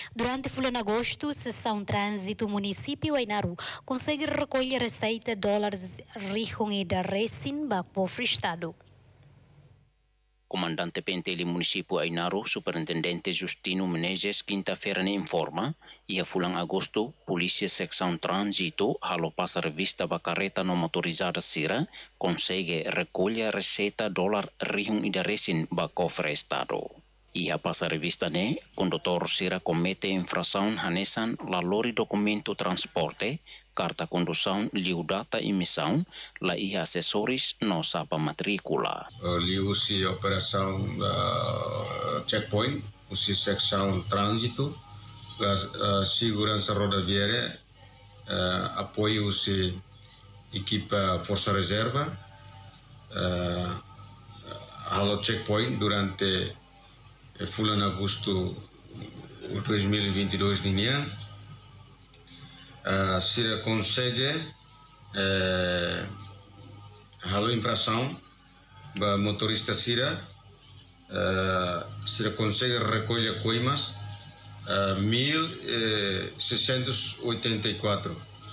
Durante o de agosto, a Seção Trânsito Município Ainaru consegue recolher receita dólares rihong e da Resin para o Estado. Comandante Penteli Município Ainaru, Superintendente Justino Menezes, quinta-feira informa, e a fulang agosto, Polícia Secção Trânsito, halo passa revista ba carreta não motorizada Sira, consegue recolher receita dólar rihong e da Resin ba cofre Estado. E a passa revista ne, condutor Sira comete infração hanesan la lori documento transporte, carta condução, liu data emissão, la iha assessores no sapa matrícula. Liu usi operação checkpoint, usi secção trânsito, segurança rodoviária, apoio usi equipa força reserva, halo checkpoint durante bulan agosto 2022 ini. Se consegue halo infração ba motorista Sira se consegue recolher coimas 1.684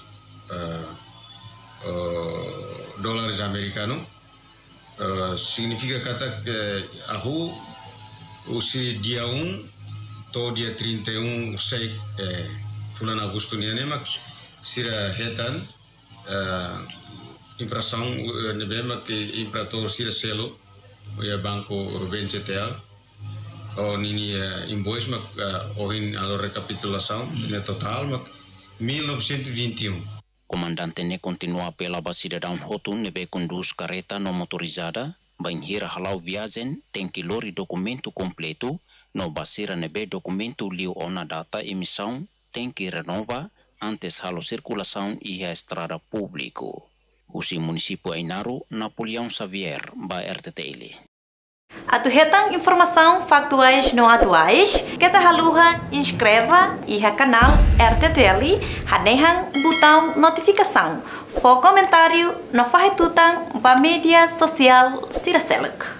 dólares americanos. Significa que o dia 1 to dia 31 sei bulan agosto ni mak sira hetan infração nebema que imperator sira selo o banco Ruben CTA o nini invoice mak ohin alo recapitulação ne total mak 1921. Comandante ne continua pela cidadão Hotun nebe conduz carreta não motorizada, banhira halau viagem tem que lori documento completo, no basira nebe documento liu ona data emissão tem que renova antes halo circulação e a estrada público. Usi município Ainaru, Napoleão Xavier, ba RTTL. Atuhetang informação factuais não atuais, kita haluha inscreva e canal RTTL, hanehang botão notificação, for comentário no fahetutang ba mídia social Siraselek.